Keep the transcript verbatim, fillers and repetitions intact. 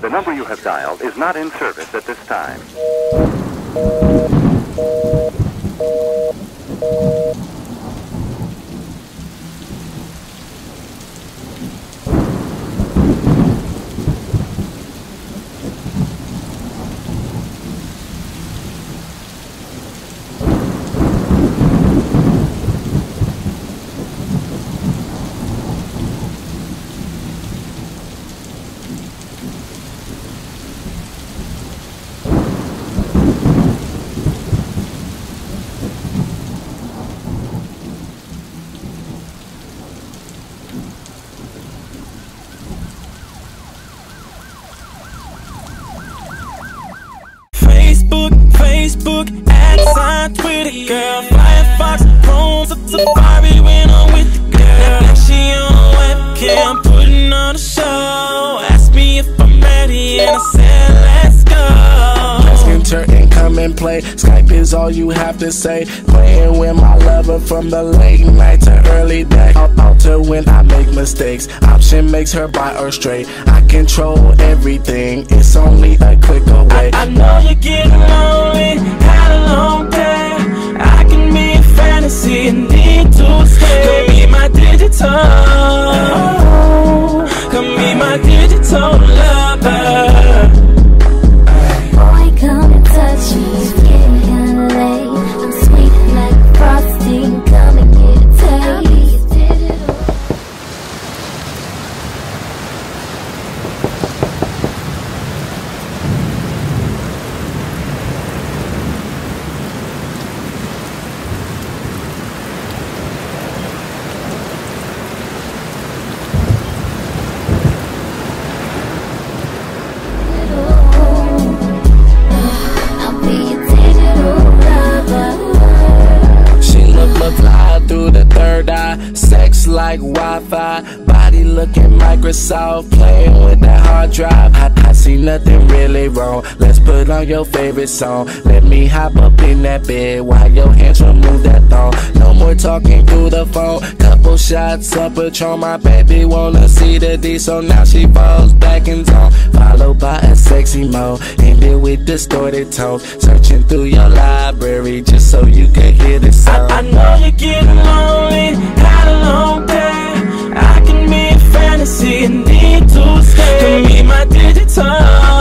The number you have dialed is not in service at this time. Facebook, at sign, Twitter, girl, Firefox, Chrome, Safari when I'm with the girl. Now she on webcam, putting on a show. Ask me if I'm ready, and I said, let's go. Let's enter and come and play. Skype is all you have to say. Playing with my lover from the late night to early day. I'll alter when I make mistakes. Option makes her bi or straight. I control everything. It's only a click away. I, I know you're getting lonely, had a long day. I can be a fantasy and need to escape. Come be my digital, come be my digital lover. Boy, come and touch me, it's getting kinda late. I'm sweet like frosting, come and get a taste. Sex like Wi-Fi, body looking Microsoft, playing with that hard drive. I, I see nothing really wrong. Let's put on your favorite song. Let me hop up in that bed while your hands remove that thong. No more talking through the phone. Couple shots of Patron, my baby wanna see the D, so now she falls back in zone. Followed by a sexy mo, ended with distorted tones. Searching through your library just so you can hear the sound. I, I know you're getting lonely, had a long day. I can be a fantasy and need to escape. Come be my digital,